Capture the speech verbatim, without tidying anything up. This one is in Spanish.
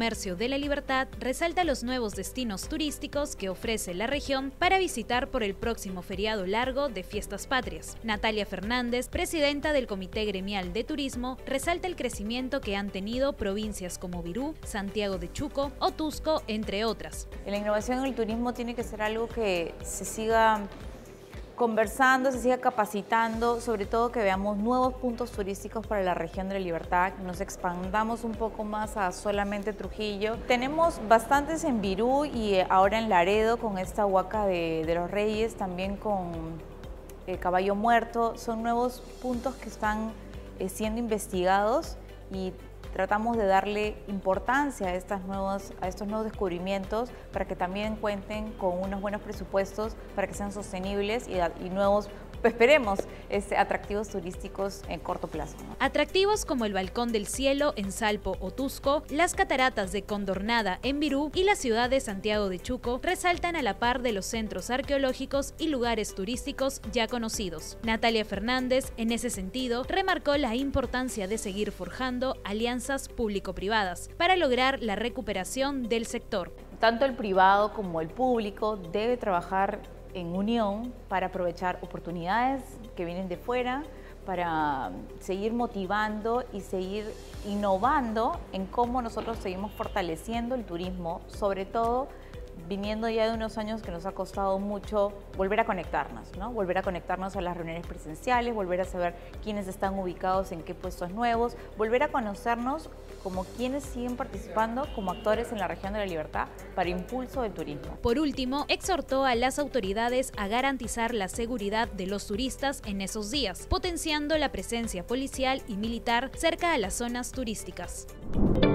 Comercio de la Libertad resalta los nuevos destinos turísticos que ofrece la región para visitar por el próximo feriado largo de Fiestas Patrias. Natalia Fernández, presidenta del Comité Gremial de Turismo, resalta el crecimiento que han tenido provincias como Virú, Santiago de Chuco o Tusco, entre otras. La innovación en el turismo tiene que ser algo que se siga conversando, se siga capacitando, sobre todo que veamos nuevos puntos turísticos para la región de la Libertad, que nos expandamos un poco más a solamente Trujillo. Tenemos bastantes en Virú y ahora en Laredo con esta Huaca de, de los Reyes, también con el Caballo Muerto. Son nuevos puntos que están eh, siendo investigados y tratamos de darle importancia a, estas nuevas, a estos nuevos descubrimientos para que también cuenten con unos buenos presupuestos para que sean sostenibles y, y nuevos, esperemos, este, atractivos turísticos en corto plazo, ¿no? Atractivos como el Balcón del Cielo en Salpo o Tusco, las cataratas de Condornada en Virú y la ciudad de Santiago de Chuco resaltan a la par de los centros arqueológicos y lugares turísticos ya conocidos. Natalia Fernández, en ese sentido, remarcó la importancia de seguir forjando alianzas público-privadas para lograr la recuperación del sector. Tanto el privado como el público debe trabajar en unión para aprovechar oportunidades que vienen de fuera, para seguir motivando y seguir innovando en cómo nosotros seguimos fortaleciendo el turismo, sobre todo viniendo ya de unos años que nos ha costado mucho volver a conectarnos, ¿no? Volver a conectarnos a las reuniones presenciales, volver a saber quiénes están ubicados en qué puestos nuevos, volver a conocernos como quienes siguen participando como actores en la región de la Libertad para impulso del turismo. Por último, exhortó a las autoridades a garantizar la seguridad de los turistas en esos días, potenciando la presencia policial y militar cerca a las zonas turísticas.